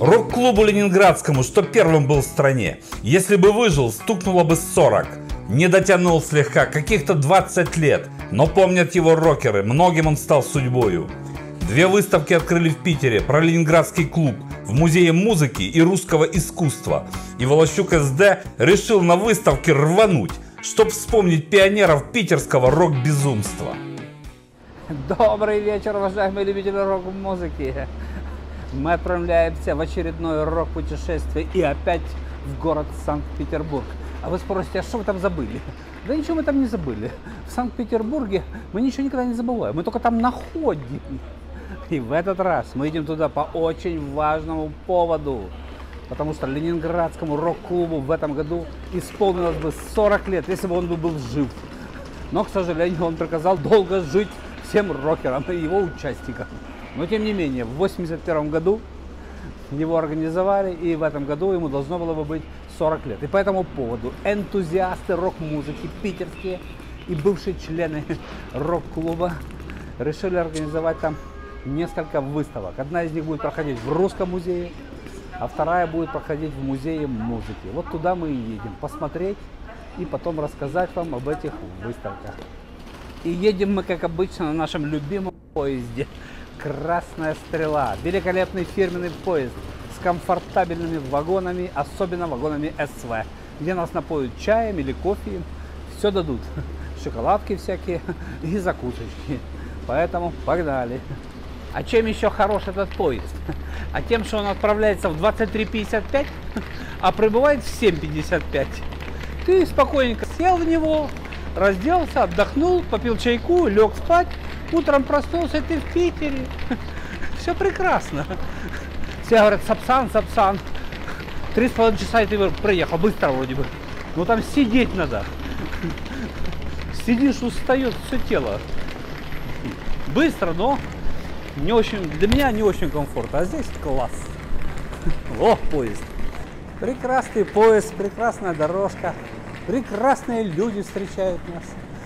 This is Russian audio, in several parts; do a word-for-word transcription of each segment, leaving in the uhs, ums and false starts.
Рок-клубу ленинградскому, что первым был в стране. Если бы выжил, стукнуло бы сорок. Не дотянул слегка, каких-то двадцать лет. Но помнят его рокеры, многим он стал судьбою. Две выставки открыли в Питере про ленинградский клуб в Музее музыки и русского искусства. И Волощук эс дэ решил на выставке рвануть, чтоб вспомнить пионеров питерского рок-безумства. Добрый вечер, уважаемые любители рок-музыки. Мы отправляемся в очередное рок-путешествие и опять в город Санкт-Петербург. А вы спросите, а что вы там забыли? Да ничего мы там не забыли. В Санкт-Петербурге мы ничего никогда не забываем. Мы только там находим. И в этот раз мы идем туда по очень важному поводу. Потому что ленинградскому рок-клубу в этом году исполнилось бы сорок лет, если бы он был жив. Но, к сожалению, он приказал долго жить всем рокерам и его участникам. Но, тем не менее, в восемьдесят первом году его организовали, и в этом году ему должно было бы быть сорок лет. И по этому поводу энтузиасты рок-музыки питерские и бывшие члены рок-клуба решили организовать там несколько выставок. Одна из них будет проходить в Русском музее, а вторая будет проходить в Музее музыки. Вот туда мы и едем посмотреть и потом рассказать вам об этих выставках. И едем мы, как обычно, на нашем любимом поезде «Красная стрела». Великолепный фирменный поезд с комфортабельными вагонами, особенно вагонами эс вэ, где нас напоят чаем или кофе. Все дадут. Шоколадки всякие и закусочки. Поэтому погнали. А чем еще хорош этот поезд? А тем, что он отправляется в двадцать три пятьдесят пять, а прибывает в семь пятьдесят пять. Ты спокойненько сел в него, разделся, отдохнул, попил чайку, лег спать. Утром проснулся, ты в Питере. Все прекрасно. Все говорят, Сапсан, Сапсан. Три с половиной часа и ты приехал, быстро вроде бы. Но там сидеть надо. Сидишь, устает все тело. Быстро, но не очень, для меня не очень комфортно. А здесь класс. О, поезд. Прекрасный поезд, прекрасная дорожка. Прекрасные люди встречают нас.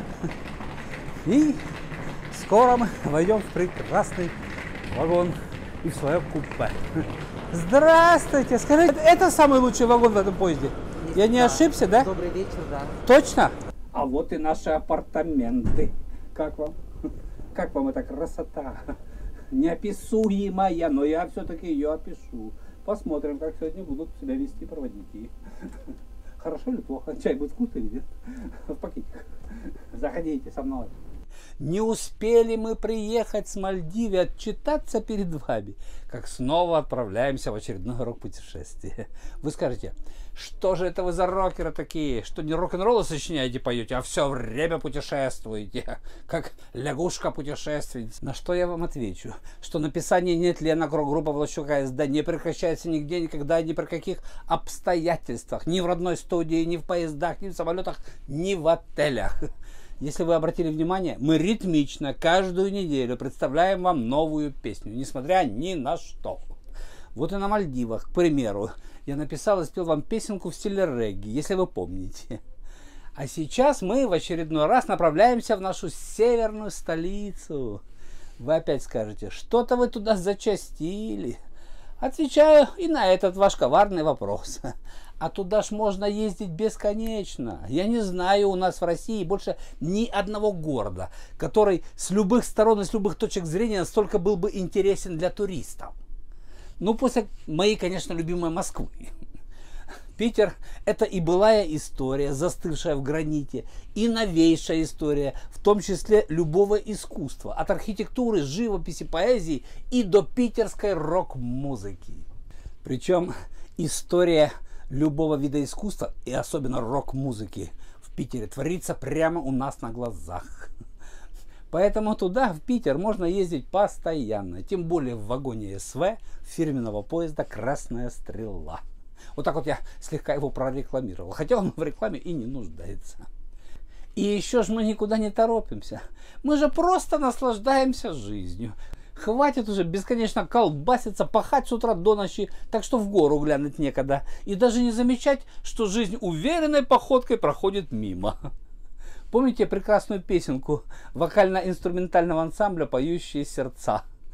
И скоро мы войдем в прекрасный вагон и в свое купе. Здравствуйте! Скажите, это самый лучший вагон в этом поезде? Я не да. ошибся, да? Добрый вечер, да. Точно? А вот и наши апартаменты. Как вам? Как вам эта красота? Неописуемая, но я все-таки ее опишу. Посмотрим, как сегодня будут себя вести проводники. Хорошо или плохо? Чай будет вкусный или нет? В пакетиках. Заходите со мной. Не успели мы приехать с Мальдивы, отчитаться перед вами, как снова отправляемся в очередное рок-путешествие. Вы скажете, что же это вы за рокеры такие, что не рок-н-роллы сочиняете, поете, а все время путешествуете, как лягушка-путешественница. На что я вам отвечу, что написание нетленок рок-группа Волощука эс дэ не прекращается нигде, никогда, ни при каких обстоятельствах, ни в родной студии, ни в поездах, ни в самолетах, ни в отелях. Если вы обратили внимание, мы ритмично каждую неделю представляем вам новую песню, несмотря ни на что. Вот и на Мальдивах, к примеру, я написал и спел вам песенку в стиле регги, если вы помните. А сейчас мы в очередной раз направляемся в нашу северную столицу. Вы опять скажете, что-то вы туда зачастили. Отвечаю и на этот ваш коварный вопрос. А туда ж можно ездить бесконечно. Я не знаю у нас в России больше ни одного города, который с любых сторон и с любых точек зрения настолько был бы интересен для туристов. Ну, после моей, конечно, любимой Москвы. Питер – это и былая история, застывшая в граните, и новейшая история, в том числе любого искусства, от архитектуры, живописи, поэзии и до питерской рок-музыки. Причем история любого вида искусства, и особенно рок-музыки, в Питере творится прямо у нас на глазах. Поэтому туда, в Питер, можно ездить постоянно, тем более в вагоне эс вэ фирменного поезда «Красная стрела». Вот так вот я слегка его прорекламировал, хотя он в рекламе и не нуждается. И еще ж мы никуда не торопимся. Мы же просто наслаждаемся жизнью. Хватит уже бесконечно колбаситься, пахать с утра до ночи, так что в гору глянуть некогда. И даже не замечать, что жизнь уверенной походкой проходит мимо. Помните прекрасную песенку вокально-инструментального ансамбля «Поющие сердца»?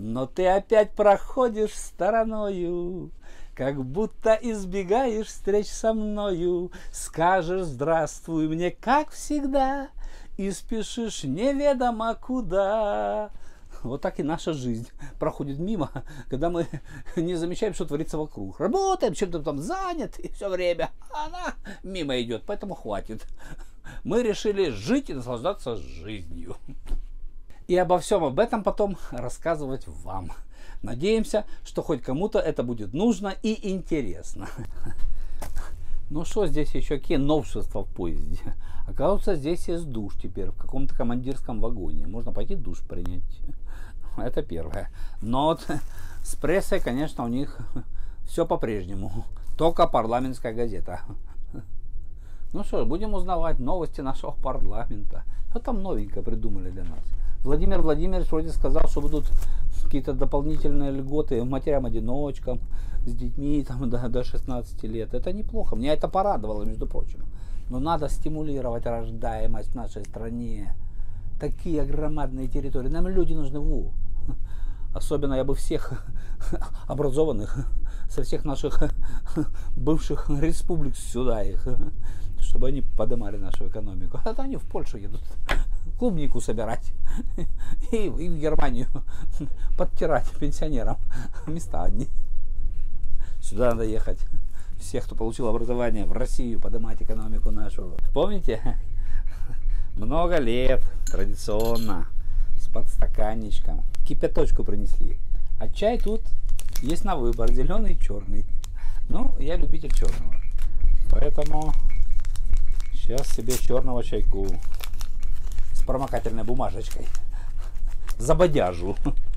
но ты опять проходишь стороною, как будто избегаешь встреч со мною. Скажешь здравствуй мне, как всегда, и спешишь неведомо куда. Вот так и наша жизнь проходит мимо, когда мы не замечаем, что творится вокруг. Работаем, чем-то там заняты все время, а она мимо идет, поэтому хватит. Мы решили жить и наслаждаться жизнью. И обо всем об этом потом рассказывать вам. Надеемся, что хоть кому-то это будет нужно и интересно. Ну что, здесь еще какие новшества в поезде? Оказывается, здесь есть душ теперь в каком-то командирском вагоне. Можно пойти душ принять. Это первое. Но вот с прессой, конечно, у них все по-прежнему. Только парламентская газета. Ну что, будем узнавать новости нашего парламента. Что там новенькое придумали для нас? Владимир Владимирович вроде сказал, что будут какие-то дополнительные льготы матерям-одиночкам с детьми там, до, до шестнадцати лет. Это неплохо. Меня это порадовало, между прочим. Но надо стимулировать рождаемость в нашей стране. Такие громадные территории. Нам люди нужны. Во. Особенно я бы всех образованных со всех наших бывших республик сюда их, чтобы они поднимали нашу экономику. А то они в Польшу едут клубнику собирать и, и в Германию подтирать пенсионерам места одни. Сюда надо ехать. Всех, кто получил образование, в Россию поднимать экономику нашу. Помните? Много лет традиционно с подстаканничком кипяточку принесли. А чай тут есть на выбор, зеленый и черный. Ну, я любитель черного. Поэтому сейчас себе черного чайку с промокательной бумажечкой. Забодяжу.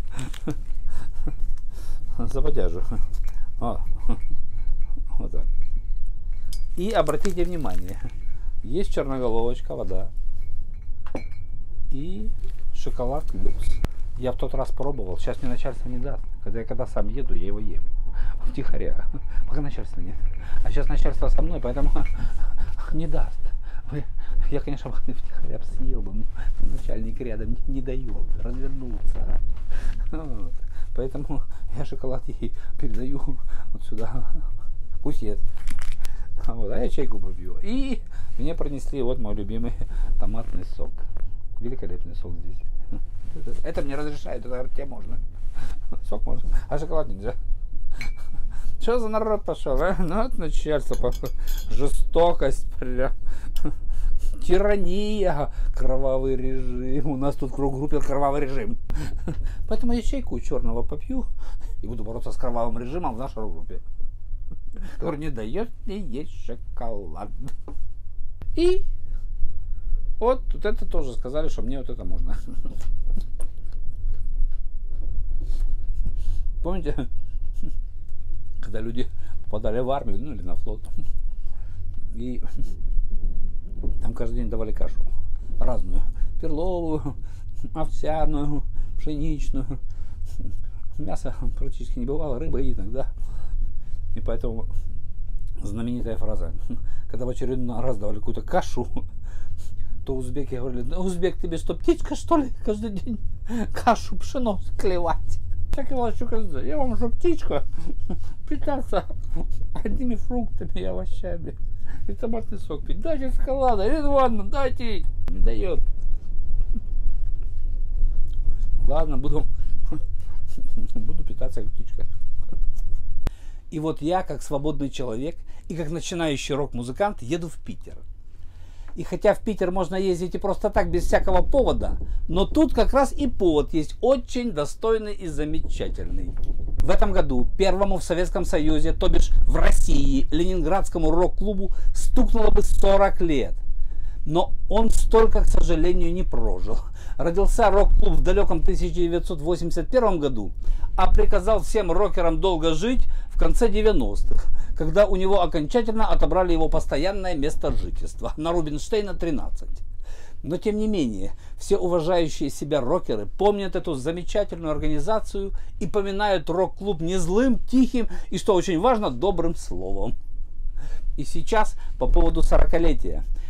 Забодяжу. О. Вот так. И обратите внимание, есть черноголовочка, вода и шоколад люкс. Я в тот раз пробовал, сейчас мне начальство не даст. Когда я когда сам еду, я его ем. Втихаря. Пока начальства нет. А сейчас начальство со мной, поэтому не даст. Я, конечно, втихаря съел бы, начальник рядом не, не дает развернуться. Вот. Поэтому я шоколад ей передаю вот сюда. Пусть ест. Вот, а я чайку попью. И мне принесли вот мой любимый томатный сок. Великолепный сок здесь. Это мне разрешают, это тебе можно. Сок можно, а шоколад нельзя. Что за народ пошел, а? Ну, от начальства. Жестокость прям. Тирания, кровавый режим. У нас тут в группе кровавый режим. Поэтому я чайку черного попью и буду бороться с кровавым режимом в нашей группе, который не дает мне есть шоколад. И вот, вот это тоже сказали, что мне вот это можно. Помните, когда люди попадали в армию, ну или на флот, и там каждый день давали кашу разную, перловую, овсяную, пшеничную. Мяса практически не бывало, рыбы иногда. И поэтому знаменитая фраза, когда в очередной раз давали какую-то кашу, то узбеки говорили: да, узбек, тебе что, птичка что ли каждый день кашу, пшено клевать? Так и Волощук, я вам что, птичка, питаться одними фруктами и овощами и томатный сок пить. Дайте шоколада, Редван, дайте. Не дает. Ладно, буду, буду питаться как птичка. И вот я, как свободный человек и как начинающий рок-музыкант, еду в Питер. И хотя в Питер можно ездить и просто так, без всякого повода, но тут как раз и повод есть очень достойный и замечательный. В этом году первому в Советском Союзе, то бишь в России, ленинградскому рок-клубу стукнуло бы сорок лет. Но он столько, к сожалению, не прожил. Родился рок-клуб в далеком тысяча девятьсот восемьдесят первом году, а приказал всем рокерам долго жить в конце девяностых, когда у него окончательно отобрали его постоянное место жительства на Рубинштейна тринадцать. Но тем не менее, все уважающие себя рокеры помнят эту замечательную организацию и поминают рок-клуб не злым, тихим и, что очень важно, добрым словом. И сейчас по поводу сорокалетия.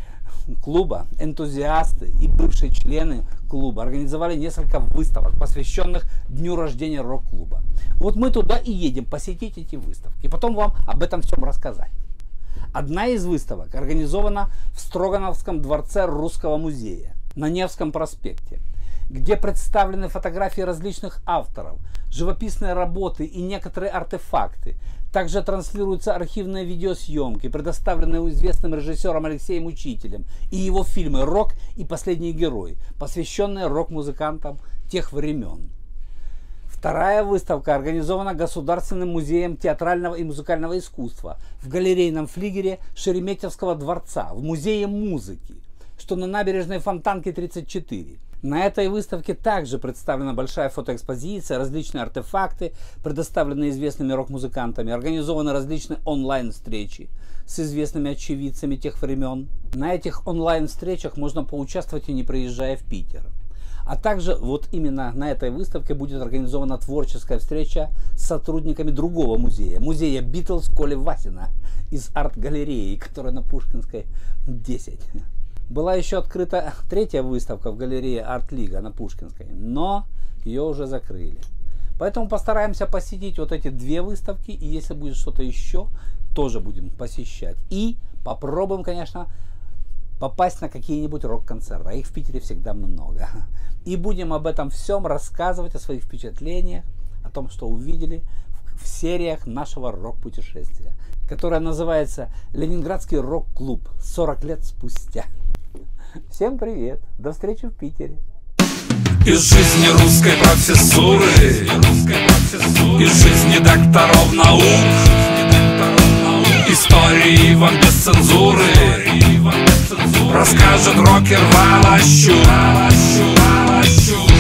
клуба, энтузиасты и бывшие члены клуба организовали несколько выставок, посвященных дню рождения рок-клуба. Вот мы туда и едем посетить эти выставки, и потом вам об этом всем рассказать. Одна из выставок организована в Строгановском дворце Русского музея на Невском проспекте, где представлены фотографии различных авторов, живописные работы и некоторые артефакты. Также транслируются архивные видеосъемки, предоставленные известным режиссером Алексеем Учителем, и его фильмы «Рок» и «Последний герой», посвященные рок-музыкантам тех времен. Вторая выставка организована Государственным музеем театрального и музыкального искусства в галерейном флигеле Шереметьевского дворца, в Музее музыки, что на набережной Фонтанки тридцать четыре. На этой выставке также представлена большая фотоэкспозиция, различные артефакты, предоставленные известными рок-музыкантами, организованы различные онлайн-встречи с известными очевидцами тех времен. На этих онлайн-встречах можно поучаствовать и не приезжая в Питер. А также вот именно на этой выставке будет организована творческая встреча с сотрудниками другого музея, музея Битлз Коли Васина из арт-галереи, которая на Пушкинской десять. Была еще открыта третья выставка в галерее Арт-Лига на Пушкинской, но ее уже закрыли. Поэтому постараемся посетить вот эти две выставки, и если будет что-то еще, тоже будем посещать. И попробуем, конечно, попасть на какие-нибудь рок-концерты, а их в Питере всегда много. И будем об этом всем рассказывать, о своих впечатлениях, о том, что увидели в сериях нашего рок-путешествия, которое называется «Ленинградский рок-клуб. сорок лет спустя». Всем привет! До встречи в Питере! Из жизни русской профессуры, из жизни докторов наук, истории вам без цензуры расскажет рокер Волощук.